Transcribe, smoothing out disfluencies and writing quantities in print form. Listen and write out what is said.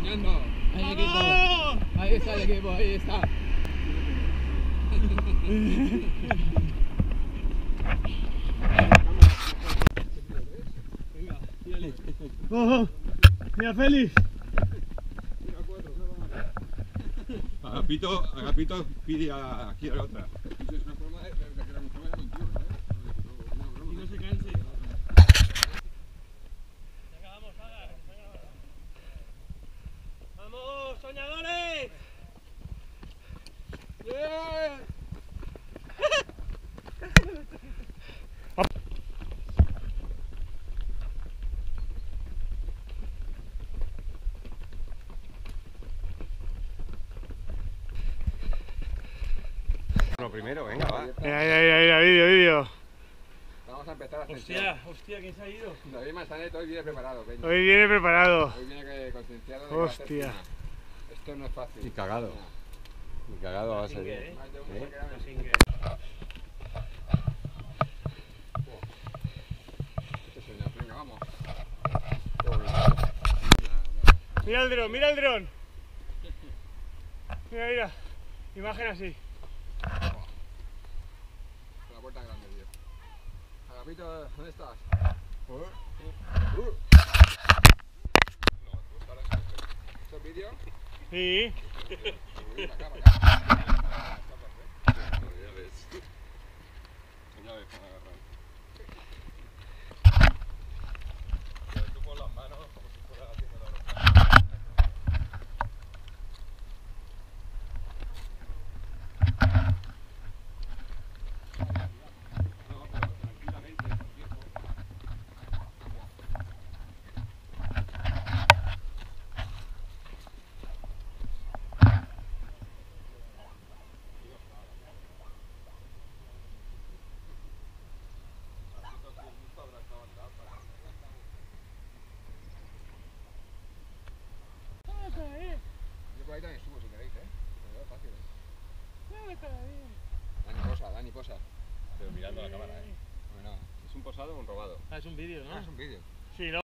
soñando. Ahí el equipo. Ahí está el equipo, ahí está. Venga, tírale. ¡Oh! ¡Mira, Félix! Agapito pide aquí a la otra. Es una forma de que la mujer vaya contigo, ¿sabes? Y no se canse. Venga, vamos, Sagar. ¡Vamos, soñadores! ¡Yeah! Lo primero, venga, va. Mira, vídeo. Vamos a empezar a ascensión. Hostia, ¿quién se ha ido? David Manzanet hoy viene preparado, Peña. Hoy viene preparado. Hoy viene concienciado de que va a hacer Hostia. cima. Esto no es fácil. Y cagado. Y cagado va a ser. Más de uno se queda en el Sin que... Este señor, venga, vamos. Mira el dron, mira el dron. Mira. Imagen así. Con la puerta grande, tío. Agapito, ¿dónde estás? ¿Esto es vídeo? Sí. Uy, para acá. Ya ves. Ya ves cómo agarrar. Tú pon las manos como si fueras haciendo la ropa. Yo por ahí también subo si queréis, Me veo fácil, Dani posa, Dani posa. Pero mirando a la cámara, Bueno, ¿Es un posado o un robado? Ah, es un vídeo, ¿no? es un vídeo. Sí,